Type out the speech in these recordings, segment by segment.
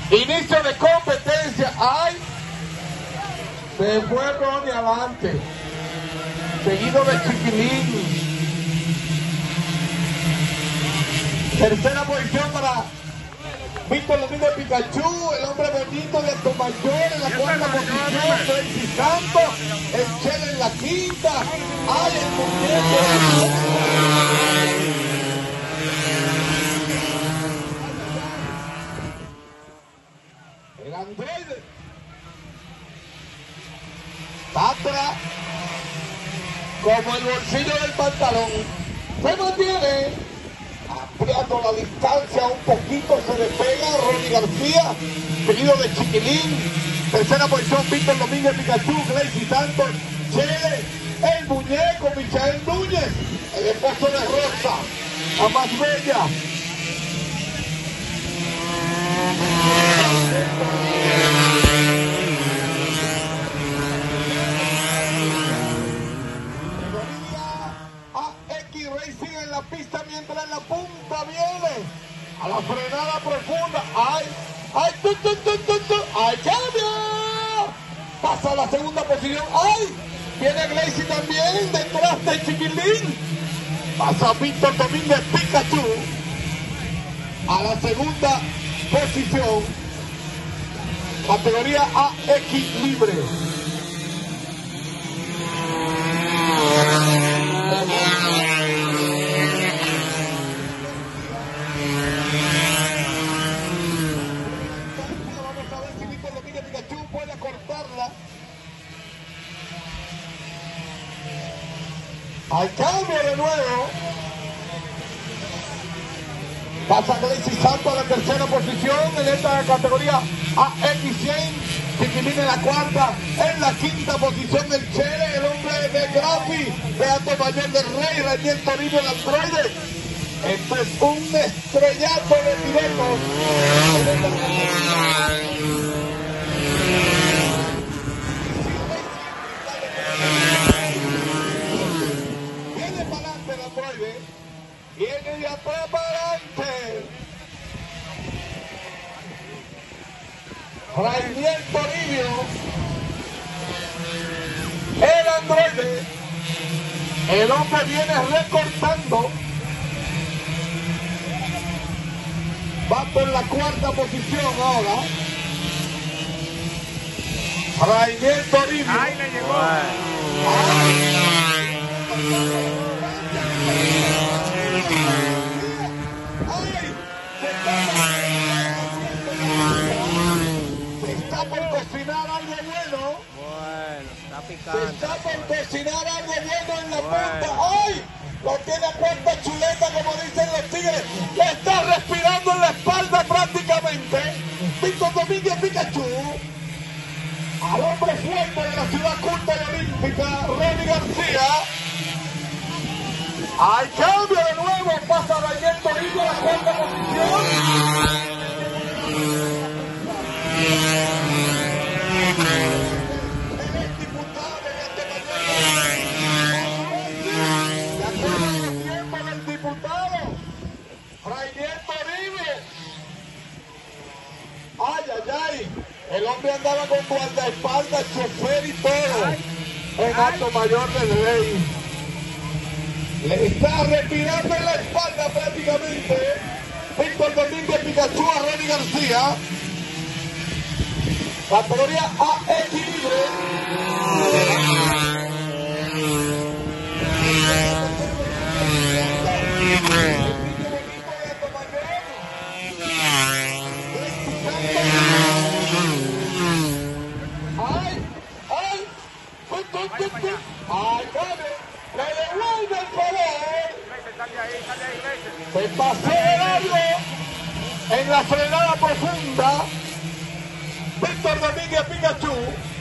Inicio de competencia. ¡Ay! Se fue Ronnie adelante. Seguido de Chiquilín. Tercera posición para Víctor Domingo Pikachu, el hombre bonito de Altomayor en la cuarta posición, Tracy Santos, el Chele en la quinta, ¡ay, el muñeco! El androide. Tatra, como el bolsillo del pantalón, se mantiene. Ampliando la distancia un poquito, se despega Ronnie García, seguido de Chiquilín. Tercera posición, Víctor Domínguez Pikachu, Gracie Santos, Chele, el muñeco, Michael Núñez, el esposo de Rosa, la más bella. Racing en la pista mientras en la punta viene a la frenada profunda. ¡Ay! ¡Ay! ¡Ay! ¡Cambio! Pasa a la segunda posición. ¡Ay! Viene Gracie también detrás de Chiquilín. Pasa Víctor Domínguez Pikachu a la segunda posición. Categoría AX libre. Puede cortarla. Al cambio de nuevo. Pasa Gracie Santos a la tercera posición en esta categoría AX100. Chiquilín en la cuarta. En la quinta posición el Chele, el hombre de Grafi, de Altomayor del Rey, Daniel Toribio, el androide. Esto es un estrellato de pilotos. Viene para adelante el androide. Viene de atrás para adelante. Rainier Toribio. El androide. El hombre viene recortando. Va por la cuarta posición ahora. Rainier Toribio. ¡Ay, le llegó! Se está por cocinar algo bueno. Bueno, está Se picante. está por cocinar algo bueno en la punta. ¡Ay! Lo tiene a cuenta chuleta, como dicen los tigres. Le está respirando en la espalda prácticamente. Víctor Domínguez Pikachu. Al hombre fuerte de la ciudad culta y olímpica, Ronnie García. Al cambio de nuevo, pasa Daniel Toribio a la cuarta posición. El exdiputado de tiempo del diputado, Rainier Toribio. Ay, ay, ay. El hombre andaba con guardaespaldas, chofer y todo. En Altomayor del Rey. Le está respirando en la espalda prácticamente. Víctor Domínguez Pikachu a Ronnie García. Categoría AX libre. ¡Ay, cabe! ¡Le devuelve el favor! Se pasó de largo en la frenada profunda. Víctor Domínguez Pikachu.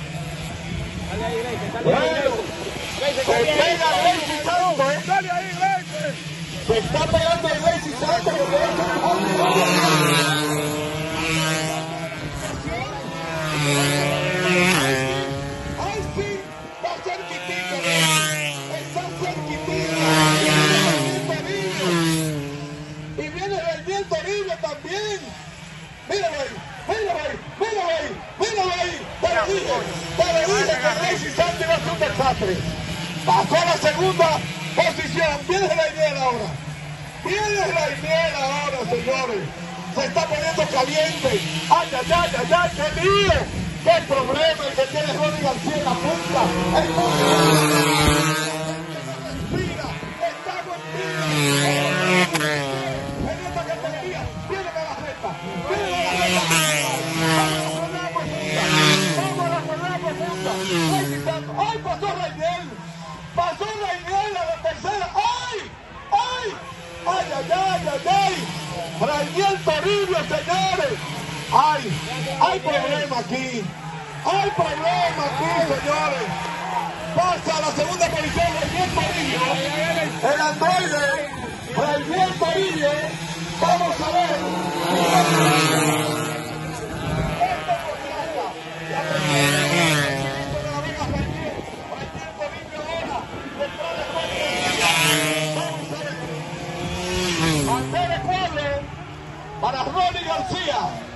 Bueno, se pega Gracie Santos. Se está pegando el Gracie Santos. ¡Ay, sí! ¡Está cerquitito! ¡Está cerquitito! Y viene el viento horrible también. Míralo ahí, míralo ahí. Te lo dije que Racing Santos iba a ser un desastre. Pasó a la segunda posición. Viene Rainier ahora. Viene Rainier ahora, señores. Se está poniendo caliente. ¡Ay, ay, ay, ay, ay! ¡Qué lío! ¡Qué problema el que tiene Ronnie García en la punta! ¡Respira! ¡Estamos en tira! En esta categoría, viene de la recta. ¡Viene de la recta! ¡Vamos a la jornada profunda! ¡Ay, pasó Rainier! ¡Pasó Rainier a la tercera! ¡Ay! ¡Ay! ¡Ay, ay, ay, ay, ay! Rainier Toribio, señores. ¡Ay! ¡Hay problema aquí! ¡Hay problema aquí, señores! Pasa a la segunda posición Rainier Toribio. El androide Rainier Toribio. Vamos a ver. Para Ronnie García.